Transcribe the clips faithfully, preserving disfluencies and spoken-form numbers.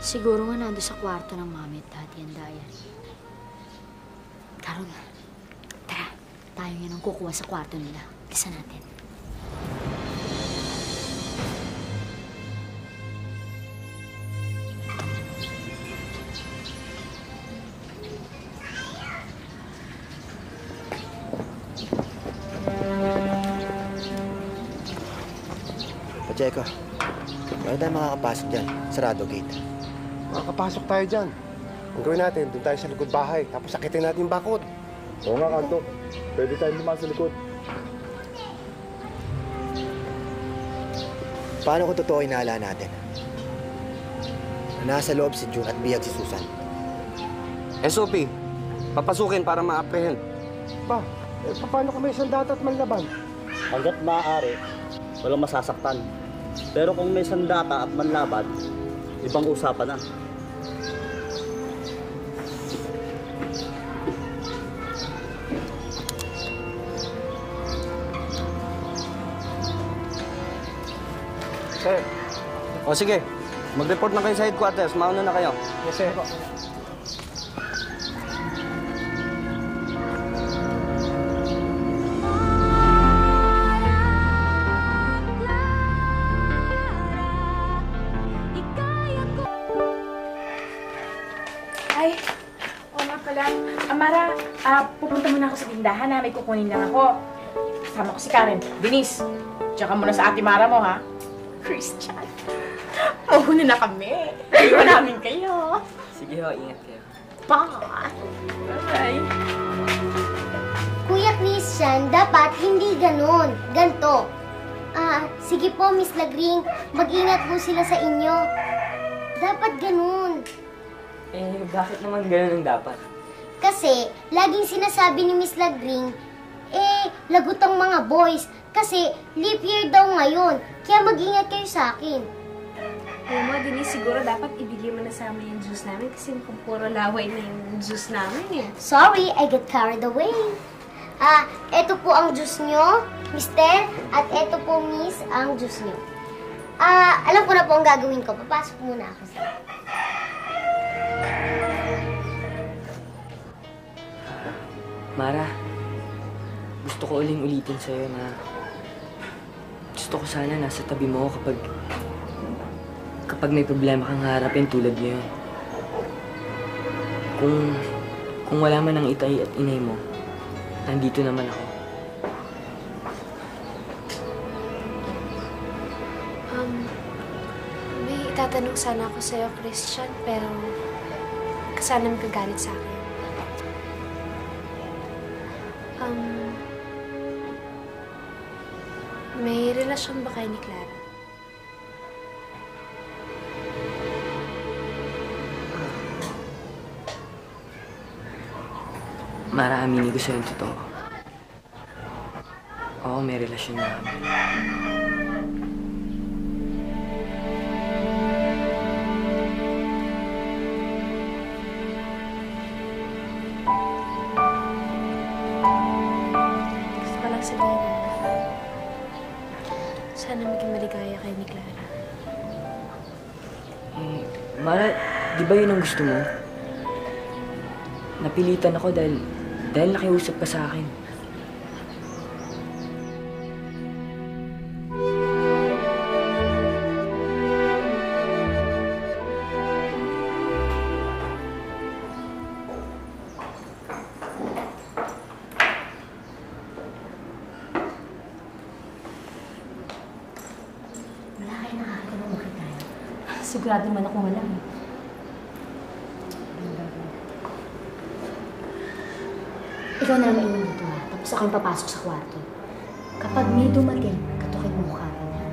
Siguro nga nando sa kwarto ng mami at daddy ang diary. Carol, tara. Tayo yan ang kukuha sa kwarto nila. Bilisan natin. Pacheco, paano tayo makakapasok dyan? Sarado gate. Makakapasok tayo dyan. Ang gawin natin, doon tayo sa likod bahay. Tapos sakitin natin yung bakod. Oo nga, Kanto. Pwede tayo lumaan sa likod. Paano kung totoo inaala natin? Nasa loob si June at bihag si Susan. S O P, papasukin para ma-apprehend. Pa, eh, paano kung may sandata at manlaban? Hanggat maaari, walang masasaktan. Pero kung may sandata at manlaban, ibang usapan na. Sir. O sige, mag-report na kayo sa headquarters. Mauna na kayo. Yes, sir. Ay, oo nga pala. Amara, ah, pupunta muna ako sa tindahan ha. May kukunin lang ako. Kasama ko si Karen. Denise, tsaka muna sa ate Mara mo ha. Christian, mauna na kami. Iwan namin kayo. Sige ho, ingat kayo. Bye! Bye! Kuya Christian, dapat hindi ganon. Ganto. Ah, sige po, Miss Lagring. Mag-ingat po sila sa inyo. Dapat ganon. Eh, bakit naman ganun ang dapat? Kasi, laging sinasabi ni Miss Lagring, eh, lagot ang mga boys. Kasi, leap year daw ngayon. Kaya mag-ingat kayo sa akin. Oo mo, Denise, siguro dapat ibigay mo na sa amin yung juice namin kasi mukhang puro laway na yung juice namin eh. Sorry, I got carried away. Ah, eto po ang juice nyo, Mister, at eto po, Miss, ang juice nyo. Ah, alam ko na po ang gagawin ko. Papasok muna ako sa... Mara, gusto ko uling ulitin sa'yo na gusto ko sana nasa tabi mo kapag kapag may problema kang harapin tulad ngayon. Kung kung wala man ang itay at inay mo, nandito naman ako. Um, may itatanong sana ako sa'yo, Christian, pero sana magagalit sa akin. Um, may relasyon ba kayo ni Clara? Mara, aminin ko sa'yo yung totoo. Oo, may relasyon na kami. Gusto ko lang sabihin na sana maging maligaya kayo ni Clara. Eh, Mara, di ba yun ang gusto mo? Napilitan ako dahil, dahil nakiusap ka sa akin. Wala kayo nakakita ng makita. Sigurado naman ako wala eh. Ikaw na naman iwan dito ha. Tapos ako yung papasok sa kwarto. Kapag may dumating, katukin mo mukha rin ha.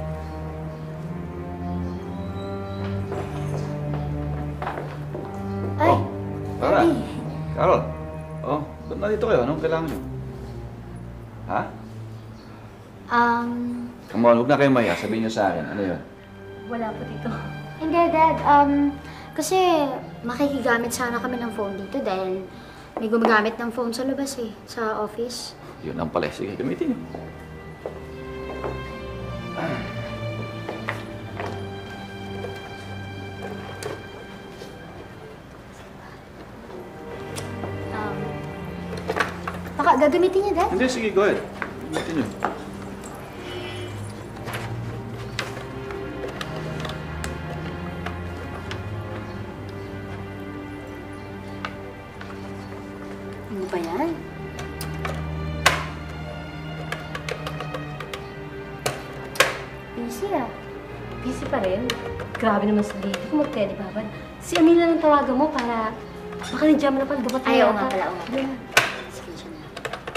Ay! Oh, Tara. Daddy. Carol. Oh, ba't nandito kayo? Anong kailangan nyo? Ha? Um, Come on, huwag na kayo maya. Sabihin nyo sa akin. Ano yun? Wala po dito. hindi, Dad. Um, kasi makikigamit sana kami ng phone dito dahil may gumagamit ng phone sa labas eh, sa office. Yun lang pala. Sige, gamitin nyo. gagamitin niya, Dad? Hindi, sige, go ahead. Gamitin niyo. Ano ba yan? Busy ah. Busy pa rin. Grabe naman si Lady kung mag-teddy babad. Si Amelia lang tawagan mo para baka nandiyan mo na pala. Dapat Ayaw nga pala, oo nga pala. Yun. Sige, siya na.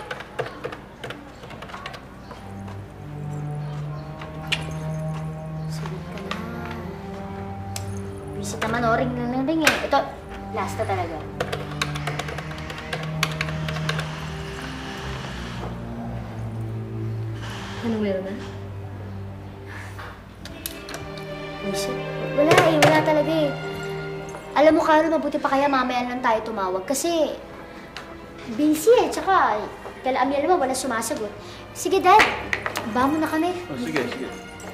Sige ka na. Busy naman, oh. Ring na ring eh. Ito, last na talaga. Anong meron na? Busy? Wala eh, wala talaga eh. Alam mo, Carol, mabuti pa kaya mamaya lang tayo tumawag kasi busy eh. Tsaka, kala Amiel naman wala sumasagot. Sige, Dad. Ba mo na kami. Oh, sige, sige.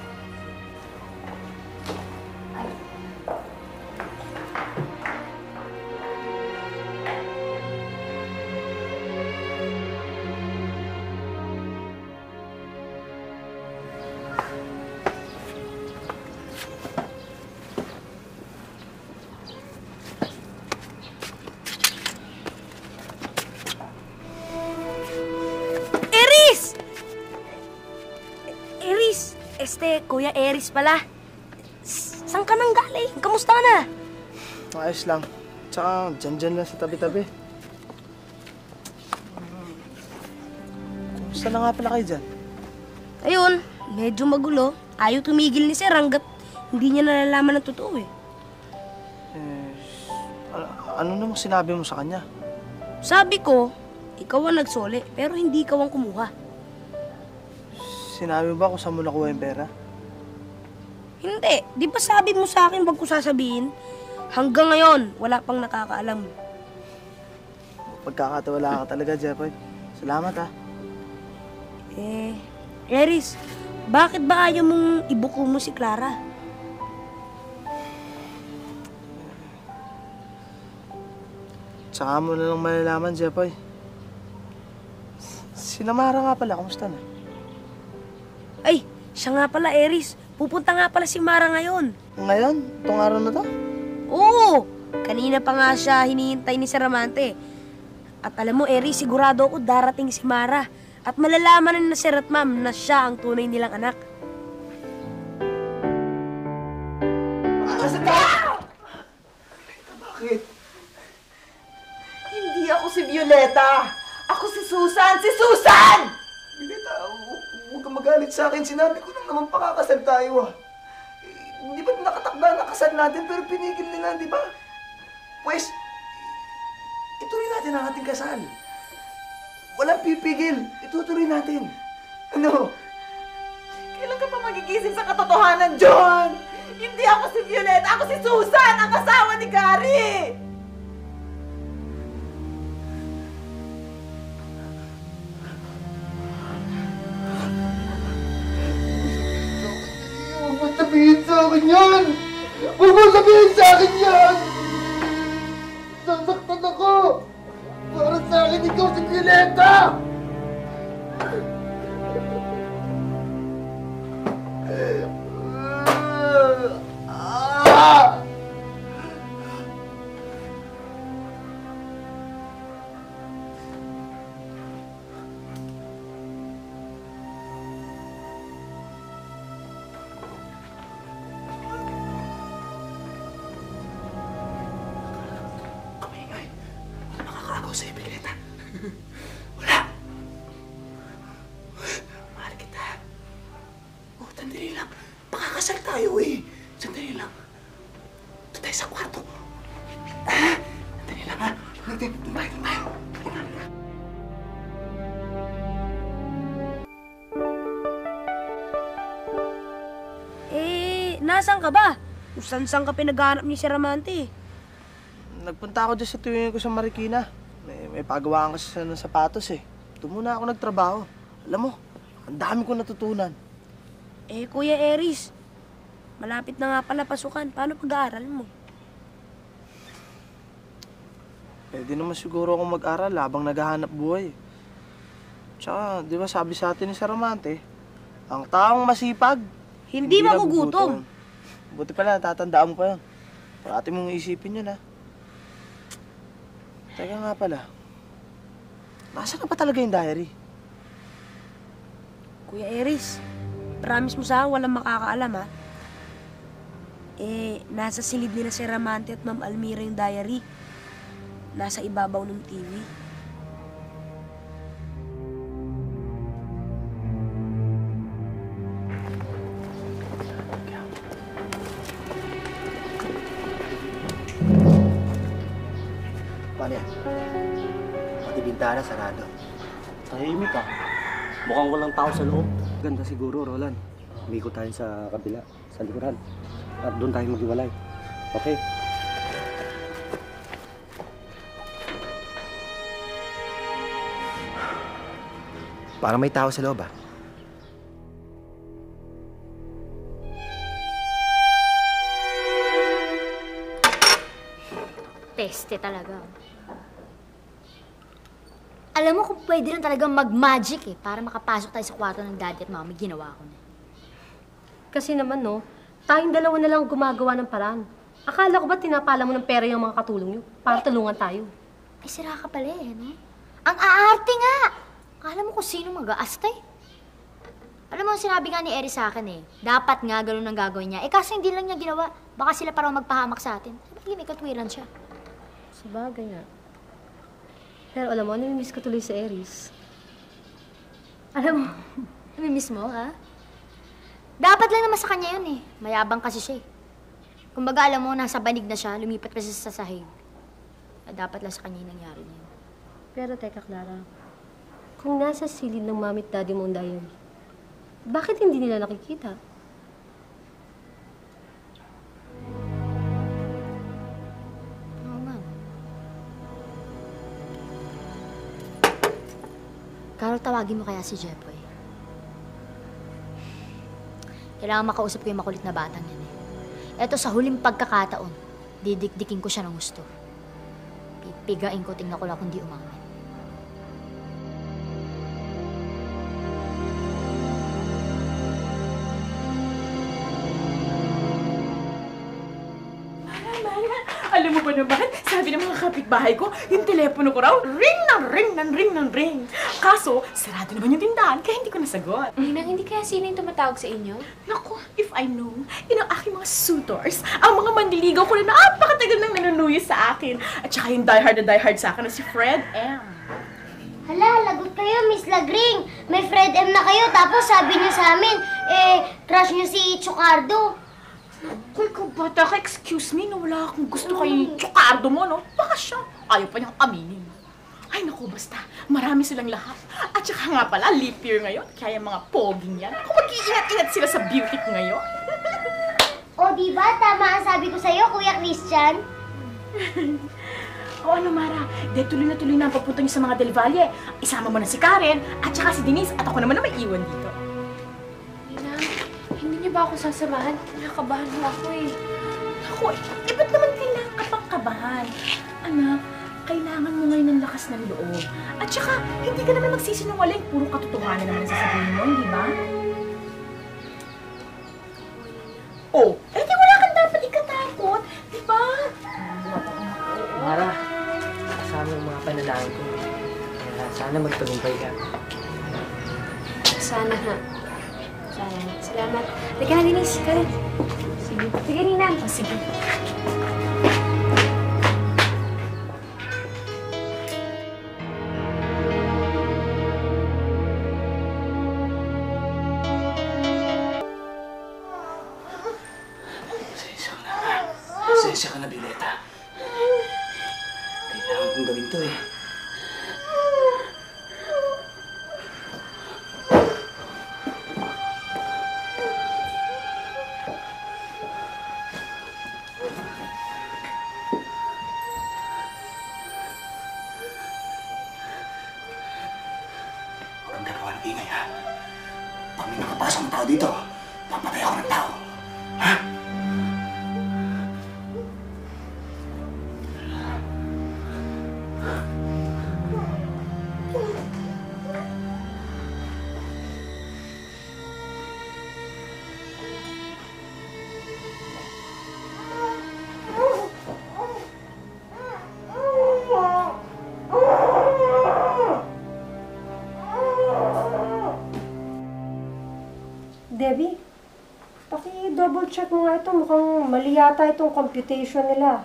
Este, Kuya Eris pala. S- Saan ka nang galing? Kamusta ka na? Ayos lang. Tsaka, dyan-dyan lang sa tabi-tabi. Kumusta na nga pala kayo dyan? Ayun, medyo magulo. Ayaw tumigil ni Sir hanggat hindi niya nalalaman ng totoo eh. Eh, a- ano namang sinabi mo sa kanya? Sabi ko, ikaw ang nagsoli, pero hindi ikaw ang kumuha. Sinabi mo ba kung saan mo nakuha yung pera? Hindi. Di ba sabi mo sa akin wag ko sasabihin? Hanggang ngayon, wala pang nakakaalam. Pagkakatiwala ka talaga, Jeffoy. Salamat, ha. Eh, Eris, bakit ba ayaw mong ibuko mo si Clara? Tsaka mo na lang malalaman, Jeffoy. Si Namara nga pala, kumusta na? Ay, siya nga pala, Eris. Pupunta nga pala si Mara ngayon. Ngayon? Itong araw na to? Oo! Kanina pa nga siya hinihintay ni Sir Amante. At alam mo, Eris, sigurado ako darating si Mara. At malalaman na Sir at Ma'am na siya ang tunay nilang anak. Bakit? Hindi ako si Violeta. Ako si Susan! Si Susan! Violeta, huwag kang magalit sa akin. Sinabi ko lang naman pakakasal tayo, ah. Hindi ba nakatakda na kasal natin pero pinigil nila, di ba? Pues, ituloy natin ang ating kasal. Walang pipigil. Itutuloy natin. Ano? Kailan ka pa magigising sa katotohanan, John? Hindi ako si Violeta. Ako si Susan, ang asawa ni Gary! Huwag mo sabihin sa akin yan! Huwag mo sabihin sa akin yan! Sasaktan ako! Para sa akin ikaw si Violeta! Ah! Nakakaagaw sa'yo, Violeta. Wala. Mahal kita. Oh, sandali lang. Pakakasal tayo eh. Sandali lang. Doon tayo sa kwarto. Ah, sandali lang ha. Doon tayo, doon tayo, doon tayo. Eh, nasaan ka ba? Kung saan-saan ka pinaghanap ni Sir Amante? Nagpunta ako dyan sa tuwing ko sa Marikina. May, may pagawaan kasi sa ng sapatos eh. Doon muna ako nagtrabaho. Alam mo, ang dami ko natutunan. Eh, Kuya Eris, malapit na nga pala pasukan. Paano pag-aaral mo? Pwede naman siguro akong mag-aral habang naghahanap buhay. Tsaka, di ba sabi sa atin ni Sir Ramante, ang taong masipag, Hindi magugutom. Buti pala, tatandaan mo pa yun. Parati mong isipin yun, ha? Teka nga pala, nasaan na ba talaga yung diary? Kuya Eris, promise mo sa akin walang makakaalam, ha? Eh, nasa silid nila si Ramante at Ma'am Almira yung diary. Nasa ibabaw ng T V. Paano yan? Pati bintana, sarado. Tahimik ah. Mukhang walang tao sa loob. Ganda siguro, Roland. Umikot tayo sa kabila, sa likuran. At doon tayo maghiwalay. Okay? Parang may tao sa loob, ah. Peste talaga. Alam mo kung pwede lang talagang mag-magic eh, para makapasok tayo sa kwarto ng daddy at mami, ginawa ko na. Kasi naman, no, tayong dalawa na lang gumagawa ng paraan. Akala ko ba tinapala mo ng pera yung mga katulong nyo para tulungan tayo? Ay, sira ka pala eh, no? Ang aarte nga! Akala mo kung sino mag-aastay. Alam mo, sinabi nga ni Eri sa akin eh, dapat nga ganun ang gagawin niya. Eh kaso hindi lang niya ginawa, baka sila parang magpahamak sa atin. Sabi, may katwiran siya. Sabagay nga. Pero alam mo, namimiss ko tuloy sa Eris. Alam mo, namimiss mo, ha? Dapat lang naman sa kanya yun eh. Mayabang kasi siya eh. Kumbaga, alam mo, nasa banig na siya, lumipat pa siya sa sahig. Dapat lang sa kanya yung nangyari niya. Pero teka, Clara. Kung nasa silid ng mami at daddy mo ang diary, bakit hindi nila nakikita? Oo nga. Carol, tawagin mo kaya si Jepoy. Kailangan makausap ko yung makulit na batang yan eh. Eto sa huling pagkakataon, didikdikin ko siya ng gusto. Pipigain ko, tingnan ko lang kung di umamin. Alam mo ba naman, sabi ng mga kapitbahay ko, yung telepono ko raw, ring ng ring ng ring ng ring. Kaso, sarado naman yung tindahan, kaya hindi ko nasagot. Ninang, hindi kaya sino yung tumatawag sa inyo? Naku, if I know, yun ang aking mga suitors, ang mga mandiligaw ko na napakatagal nang nanunuyo sa akin. At saka yung diehard na diehard sa akin na si Fred M. Hala, lagot kayo, Miss Lagring. May Fred M na kayo, tapos sabi niyo sa amin, eh, crush niyo si Chocardo. Uy, kabata ka, excuse me, na wala akong gusto kay Chocardo mo, no? Baka siya, ayaw pa niyang aminin. Ay, naku, basta, marami silang lahat. At saka nga pala, leap year ngayon, kaya mga poging yan. Kung mag-iingat-ingat sila sa beauty ko ngayon. O, diba? Tama ang sabi ko sa'yo, Kuya Christian. O ano, Mara, de tuloy na tuloy na ang papunta niyo sa mga Del Valle. Isama mo na si Karen, at saka si Denise, at ako naman na may iwan dito. Ninang, hindi niyo ba ako sasamahan? Nakakabahan mo ako eh. Ako, eh, ba't naman kailangan ka pang kabahan? Anak, kailangan mo ngayon ng lakas ng loob. At saka, hindi ka naman magsisinungaling. Puro katotohanan naman ang sasabihin mo, hindi ba? Oh, eh di wala kang dapat ikatakot, di ba? Mara, kasama ang mga panalangin ko. Kaya sana magtagumpay ka. Sana nga. Sana. Salamat. Teka na, Denise. Karen. Sige. Sige, Ninang. Oh, sige. Pasensya ka na, Violeta. Kailangan kong gawin to eh. Huwag kang gagawa ng ingay, ha? Pag may nakapasok ng tao dito, papatay ako ng tao. Ha? Debbie, paki-double check mo nga ito. Mukhang mali yata itong computation nila.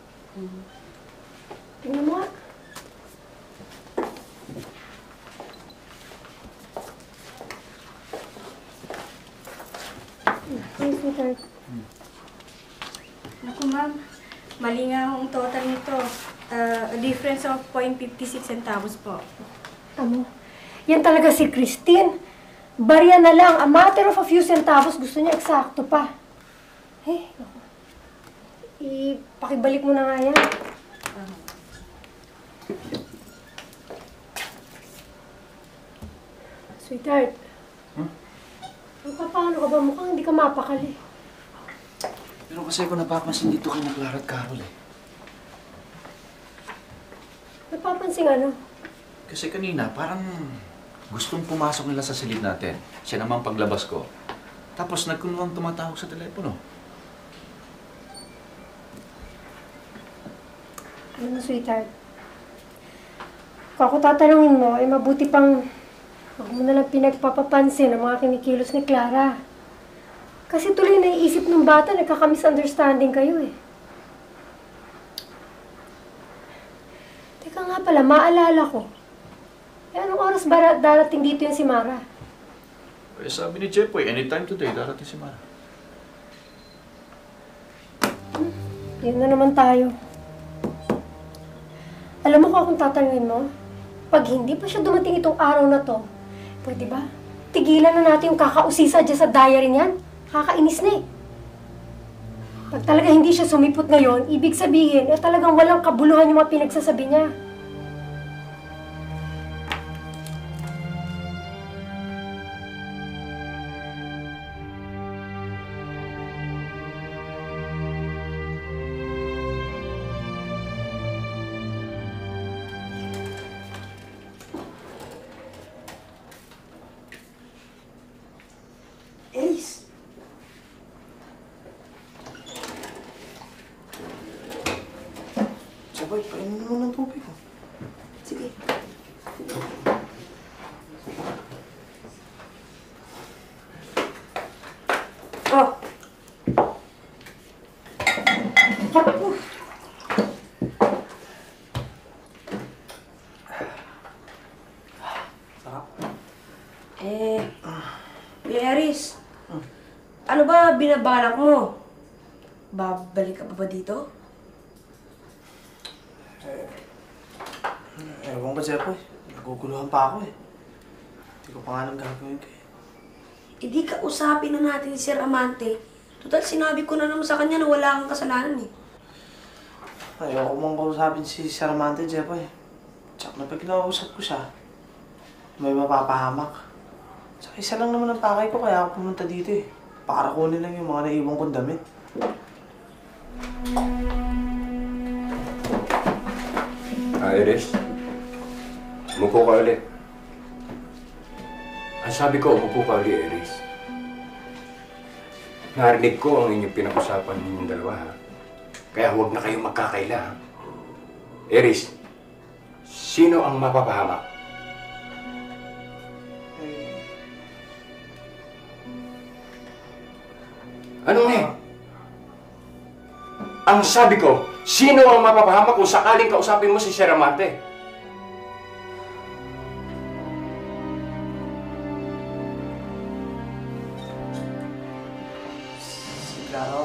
Tingnan mo nga. Hey, sweetheart. Naku, ma'am. Mali nga ang total nito. Uh, a difference of zero point five six centavos po. Amo, yan talaga si Christine. Barya na lang. A matter of a few centavos, gusto niya eksakto pa. Eh, naku. Ipakibalik mo na nga yan. Sweetheart. Huh? Ang paano ka ba? Mukhang hindi ka mapakali. Pero kasi ako napapansin dito kay Clara at Carol eh. Napapansin ano? Kasi kanina parang gustong pumasok nila sa silid natin. Siya naman paglabas ko. Tapos nagkunwang tumatawag sa telepono. Ano mo, sweetheart? Kung ako tatanungin mo, ay mabuti pang huwag mo na lang pinagpapapansin ang mga kinikilos ni Clara. Kasi tuloy naiisip ng bata, nagkaka-misunderstanding kayo eh. Teka nga pala, maalala ko. Eh, anong oras ba darating dito yung si Mara? Eh, sabi ni Jepoy, anytime today, darating si Mara. Hmm, yun na naman tayo. Alam mo ko kung tatanungin mo, pag hindi pa siya dumating itong araw na to, pwede ba? Tigilan na natin yung kakausisa dyan sa diary niyan. Kakainis na eh. Pag talaga hindi siya sumipot ngayon, ibig sabihin, eh talagang walang kabuluhan yung mga pinagsasabi niya. Ace! Sabay, painin mo ng tubig. Sige. Oh! Eh, Aris, ano ba binabalak mo? Babalik ka pa ba dito? Eh, ewan ko, Jepoy. Naguguluhan pa ako eh. Hindi ko pa nga alam gagawin ko eh. Hindi ka usapin na natin si Sir Amante. Total, sinabi ko na naman sa kanya na wala kang kasalanan eh. Ayoko mong kausapin si Sir Amante, Jepoy. Tsak na pag kinausap ko siya, may mapapahamak. Tsaka isa lang naman ang pakay ko kaya ako pumunta dito eh. Para kunin lang yung mga naiwan kong damit. Ah, Iris. Umupo ka ulit. Ang sabi ko, umupo ka ulit, Iris. Narinig ko ang inyong pinag-usapan ninyong dalawa, ha? Kaya huwag na kayong magkakaila, ha? Iris, sino ang mapapahamak? Ano nga eh? Ang sabi ko, sino ang mapapahamak kung sakaling kausapin mo si Sir Amante? Si Clara,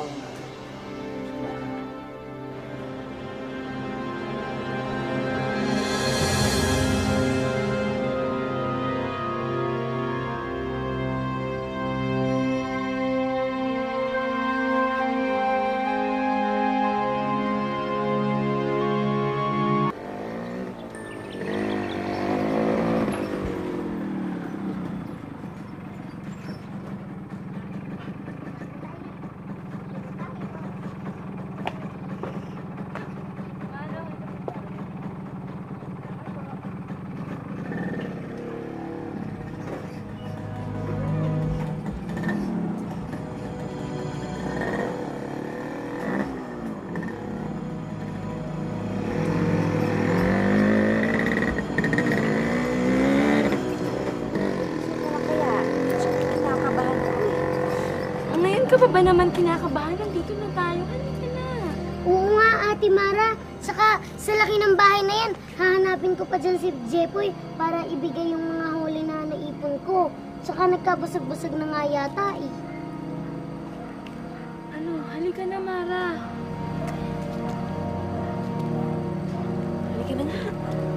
ka pa ba naman kinakabahan? Nandito na tayo. Halika na. Oo nga, Ate Mara. Saka sa laki ng bahay na yan, hahanapin ko pa dyan si Jepoy para ibigay yung mga huli na naipon ko. Saka nagkabusag-busag na nga yata eh. Ano, halika na, Mara. Halika na nga.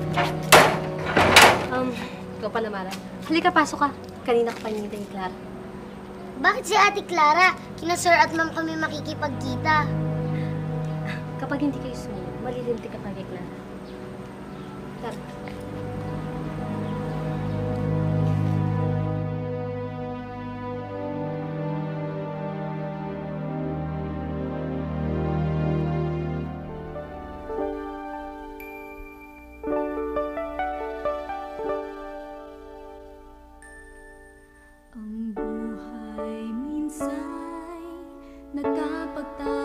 Um, ikaw pala, Mara. Halika, pasok ka. Kanina ka pa hinihintay ni Clara. Bakit si Ate Clara? Kina Sir at Ma'am kami makikipagkita. Kapag hindi kayo sumunod, malilintik ka pa kay Clara. Clara. Ang buhay minsa'y nagkapagtapos.